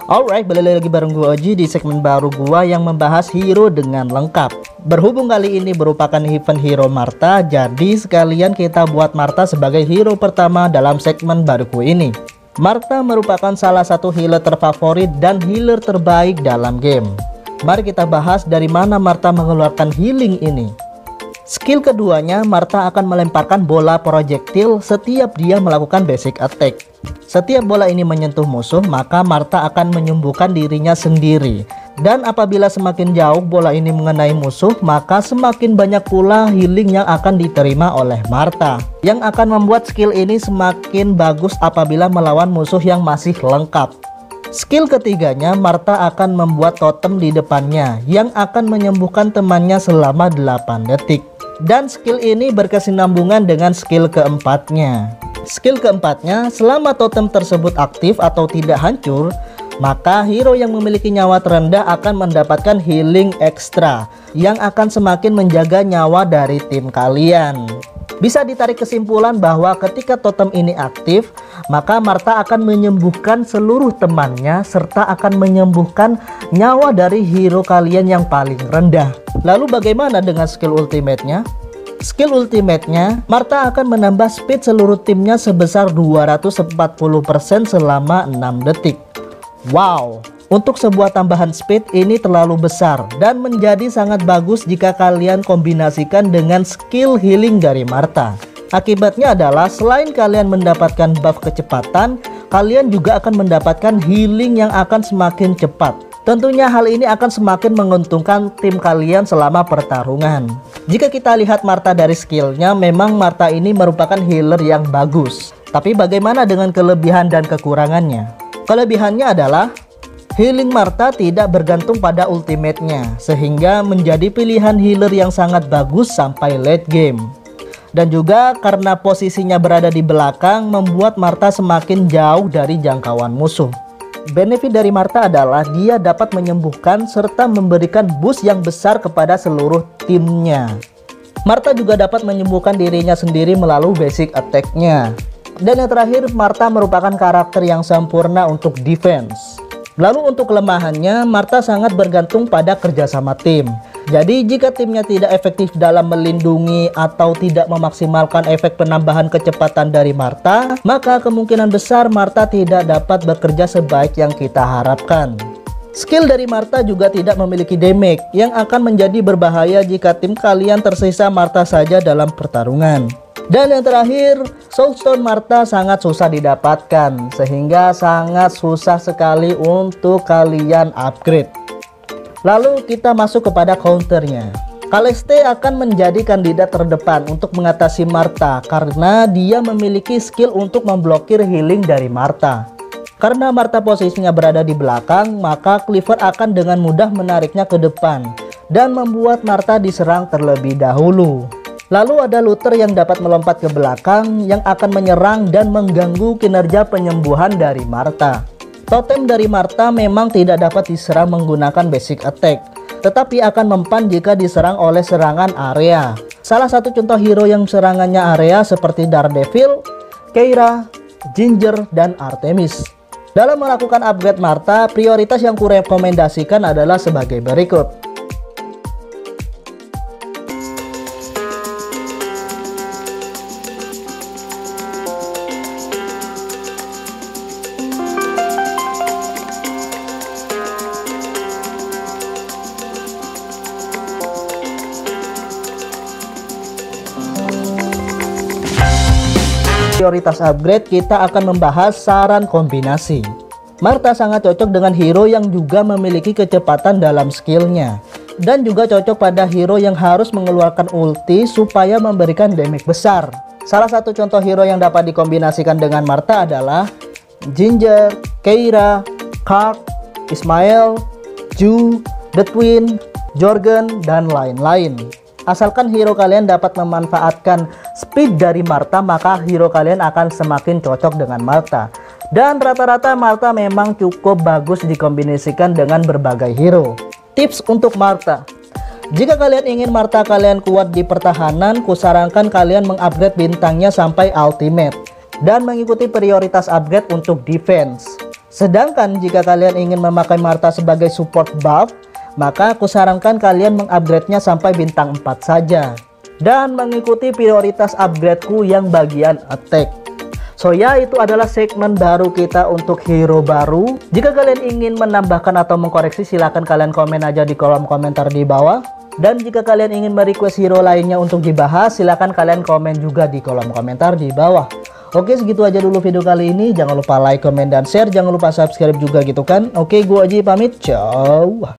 Alright, balik lagi bareng gua Oji di segmen baru gua yang membahas hero dengan lengkap. Berhubung kali ini merupakan event hero Martha, jadi sekalian kita buat Martha sebagai hero pertama dalam segmen baruku ini. Martha merupakan salah satu healer terfavorit dan healer terbaik dalam game. Mari kita bahas dari mana Martha mengeluarkan healing ini. Skill keduanya, Martha akan melemparkan bola projektil setiap dia melakukan basic attack. Setiap bola ini menyentuh musuh, maka Martha akan menyembuhkan dirinya sendiri. Dan apabila semakin jauh bola ini mengenai musuh, maka semakin banyak pula healing yang akan diterima oleh Martha, yang akan membuat skill ini semakin bagus apabila melawan musuh yang masih lengkap. Skill ketiganya, Martha akan membuat totem di depannya yang akan menyembuhkan temannya selama 8 detik. Dan skill ini berkesinambungan dengan skill keempatnya. Skill keempatnya, selama totem tersebut aktif atau tidak hancur, maka hero yang memiliki nyawa terendah akan mendapatkan healing ekstra yang akan semakin menjaga nyawa dari tim kalian. Bisa ditarik kesimpulan bahwa ketika totem ini aktif, maka Martha akan menyembuhkan seluruh temannya serta akan menyembuhkan nyawa dari hero kalian yang paling rendah. Lalu bagaimana dengan skill ultimate-nya? Skill ultimate-nya, Martha akan menambah speed seluruh timnya sebesar 240% selama 6 detik. Wow, untuk sebuah tambahan speed ini terlalu besar dan menjadi sangat bagus jika kalian kombinasikan dengan skill healing dari Martha. Akibatnya adalah selain kalian mendapatkan buff kecepatan, kalian juga akan mendapatkan healing yang akan semakin cepat. Tentunya hal ini akan semakin menguntungkan tim kalian selama pertarungan. Jika kita lihat Martha dari skillnya, memang Martha ini merupakan healer yang bagus. Tapi bagaimana dengan kelebihan dan kekurangannya? Kelebihannya adalah healing Martha tidak bergantung pada ultimate-nya, sehingga menjadi pilihan healer yang sangat bagus sampai late game. Dan juga karena posisinya berada di belakang, membuat Martha semakin jauh dari jangkauan musuh. Benefit dari Martha adalah dia dapat menyembuhkan serta memberikan boost yang besar kepada seluruh timnya. Martha juga dapat menyembuhkan dirinya sendiri melalui basic attack-nya. Dan yang terakhir, Martha merupakan karakter yang sempurna untuk defense. Lalu untuk kelemahannya, Martha sangat bergantung pada kerjasama tim. Jadi jika timnya tidak efektif dalam melindungi atau tidak memaksimalkan efek penambahan kecepatan dari Martha, maka kemungkinan besar Martha tidak dapat bekerja sebaik yang kita harapkan. Skill dari Martha juga tidak memiliki damage yang akan menjadi berbahaya jika tim kalian tersisa Martha saja dalam pertarungan. Dan yang terakhir, Soulstone Martha sangat susah didapatkan, sehingga sangat susah sekali untuk kalian upgrade. Lalu kita masuk kepada counternya. Kaleste akan menjadi kandidat terdepan untuk mengatasi Martha karena dia memiliki skill untuk memblokir healing dari Martha. Karena Martha posisinya berada di belakang, maka Cleaver akan dengan mudah menariknya ke depan dan membuat Martha diserang terlebih dahulu. Lalu ada Luther yang dapat melompat ke belakang yang akan menyerang dan mengganggu kinerja penyembuhan dari Martha. Totem dari Martha memang tidak dapat diserang menggunakan basic attack, tetapi akan mempan jika diserang oleh serangan area. Salah satu contoh hero yang serangannya area seperti Daredevil, Keira, Ginger, dan Artemis. Dalam melakukan upgrade Martha, prioritas yang kurekomendasikan adalah sebagai berikut. Prioritas upgrade, kita akan membahas saran kombinasi. Martha sangat cocok dengan hero yang juga memiliki kecepatan dalam skillnya, dan juga cocok pada hero yang harus mengeluarkan ulti supaya memberikan damage besar. Salah satu contoh hero yang dapat dikombinasikan dengan Martha adalah Ginger, Keira, Kark, Ismael, Ju, The Twin, Jorgen, dan lain-lain. Asalkan hero kalian dapat memanfaatkan speed dari Martha, maka hero kalian akan semakin cocok dengan Martha. Dan rata-rata Martha memang cukup bagus dikombinasikan dengan berbagai hero. Tips untuk Martha: jika kalian ingin Martha kalian kuat di pertahanan, kusarankan kalian mengupgrade bintangnya sampai ultimate dan mengikuti prioritas upgrade untuk defense. Sedangkan jika kalian ingin memakai Martha sebagai support buff, maka aku sarankan kalian mengupgrade-nya sampai bintang 4 saja dan mengikuti prioritas upgrade-ku yang bagian attack. So ya, itu adalah segmen baru kita untuk hero baru. Jika kalian ingin menambahkan atau mengkoreksi, silahkan kalian komen aja di kolom komentar di bawah. Dan jika kalian ingin merequest hero lainnya untuk dibahas, silahkan kalian komen juga di kolom komentar di bawah. Oke, segitu aja dulu video kali ini. Jangan lupa like, komen, dan share. Jangan lupa subscribe juga gitu kan. Oke, gua Aji pamit. Ciao.